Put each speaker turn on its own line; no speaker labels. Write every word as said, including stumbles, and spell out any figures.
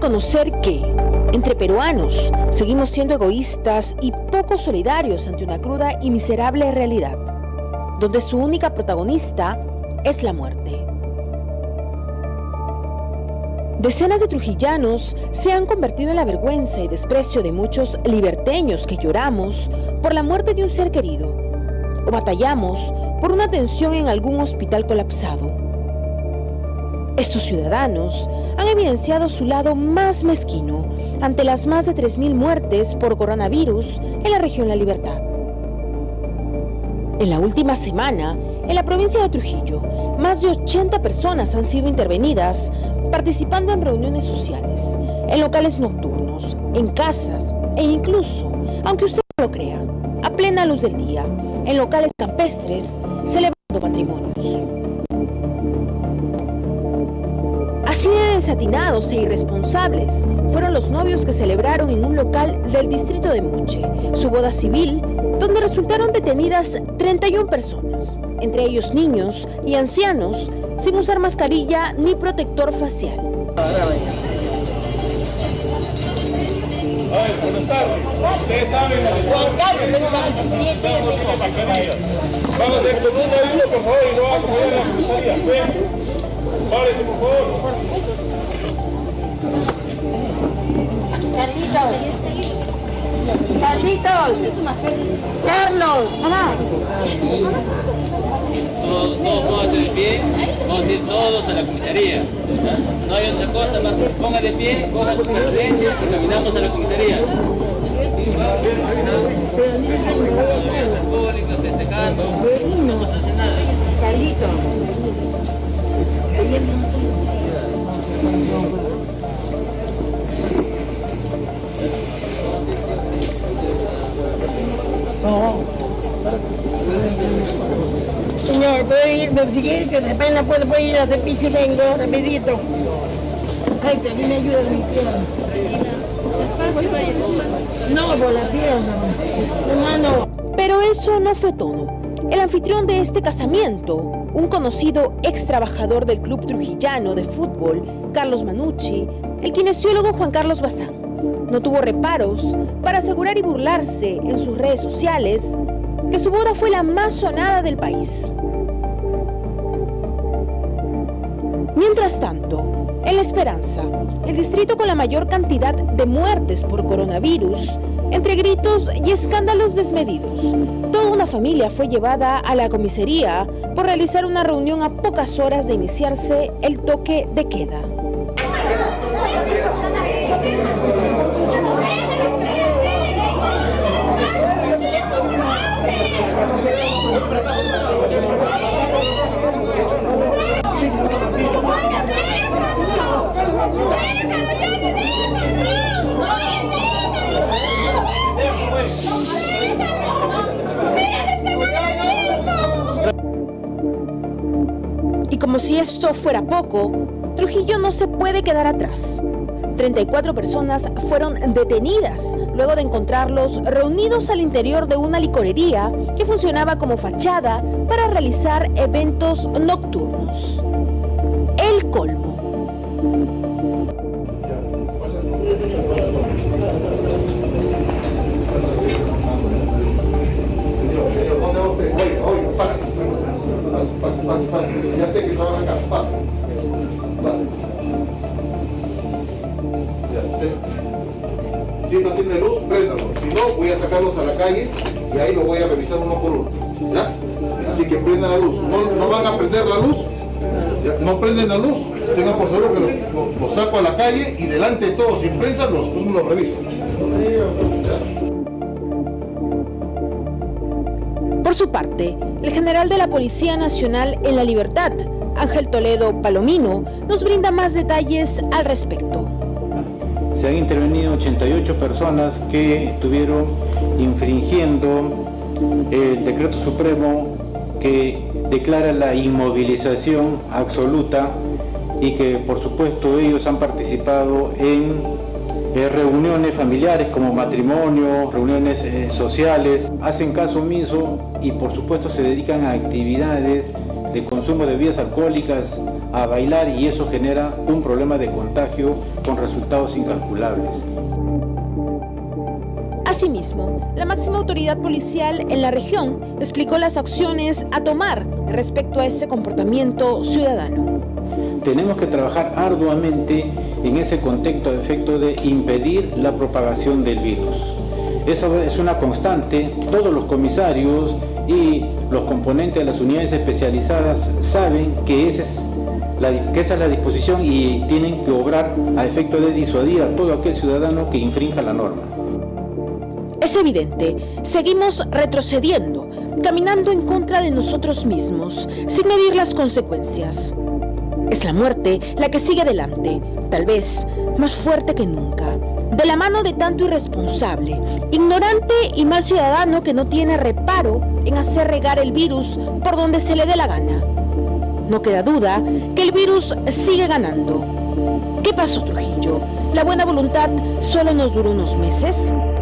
reconocer que, entre peruanos, seguimos siendo egoístas y poco solidarios ante una cruda y miserable realidad, donde su única protagonista es la muerte. Decenas de trujillanos se han convertido en la vergüenza y desprecio de muchos liberteños que lloramos por la muerte de un ser querido o batallamos por una atención en algún hospital colapsado. Estos ciudadanos han evidenciado su lado más mezquino ante las más de tres mil muertes por coronavirus en la región La Libertad. En la última semana, en la provincia de Trujillo, más de ochenta personas han sido intervenidas participando en reuniones sociales, en locales nocturnos, en casas e incluso, aunque usted no lo crea, a plena luz del día, en locales campestres, celebrando patrimonios. Así de desatinados e irresponsables fueron los novios que celebraron en un local del distrito de Moche su boda civil, donde resultaron detenidas treinta y una personas, entre ellos niños y ancianos, sin usar mascarilla ni protector facial.
Ay, buenas tardes. Ustedes saben lo que vamos a hacer con uno y uno, por favor, y no vamos a apoyar a la comisaría. Ven. Párese, por favor.
Carlitos. Carlitos. Carlos. Mamá.
Todos, todos pónganse de pie, vamos a ir todos a la comisaría. ¿No? No hay otra cosa más que pongan de pie, cojan sus pertenencias y caminamos a la comisaría. Bebidas alcohólicas, festejando, no vamos a hacer nada.
Carlitos. Señor, puede ir, si quiere que de pena puede, puede ir a hacer piso y vengo rapidito. Ay, que a mí me ayuda mi pierna. No, por la pierna, hermano.
Pero eso no fue todo. El anfitrión de este casamiento, un conocido ex trabajador del club trujillano de fútbol, Carlos Manucci, el kinesiólogo Juan Carlos Bazán, no tuvo reparos para asegurar y burlarse en sus redes sociales que su boda fue la más sonada del país. Mientras tanto, en La Esperanza, el distrito con la mayor cantidad de muertes por coronavirus, entre gritos y escándalos desmedidos, toda una familia fue llevada a la comisaría por realizar una reunión a pocas horas de iniciarse el toque de queda. Y como si esto fuera poco, Trujillo no se puede quedar atrás. treinta y cuatro personas fueron detenidas luego de encontrarlos reunidos al interior de una licorería que funcionaba como fachada para realizar eventos nocturnos. El colmo.
Ya sé que trabaja acá, pasa, pasa. Si no tiene luz, préndalo. Si no, voy a sacarlos a la calle y ahí los voy a revisar uno por uno. ¿Ya? Así que prendan la luz. No, no van a prender la luz. ¿Ya? No prenden la luz. Tengan por seguro que los lo, lo saco a la calle y delante de todos, sin prensa, los, los reviso. ¿Ya?
Por su parte, el general de la Policía Nacional en La Libertad, Ángel Toledo Palomino, nos brinda más detalles al respecto.
Se han intervenido ochenta y ocho personas que estuvieron infringiendo el decreto supremo que declara la inmovilización absoluta y que por supuesto ellos han participado en eh, reuniones familiares como matrimonios, reuniones eh, sociales, hacen caso omiso y por supuesto se dedican a actividades de consumo de bebidas alcohólicas a bailar y eso genera un problema de contagio con resultados incalculables.
Asimismo, la máxima autoridad policial en la región explicó las acciones a tomar respecto a ese comportamiento ciudadano.
Tenemos que trabajar arduamente en ese contexto a efecto de impedir la propagación del virus. Eso es una constante. Todos los comisarios y los componentes de las unidades especializadas saben que, ese es la, que esa es la disposición y tienen que obrar a efecto de disuadir a todo aquel ciudadano que infrinja la norma.
Es evidente, seguimos retrocediendo, caminando en contra de nosotros mismos, sin medir las consecuencias. Es la muerte la que sigue adelante, tal vez más fuerte que nunca, de la mano de tanto irresponsable, ignorante y mal ciudadano que no tiene reparo en hacer regar el virus por donde se le dé la gana. No queda duda que el virus sigue ganando. ¿Qué pasó, Trujillo? ¿La buena voluntad solo nos duró unos meses?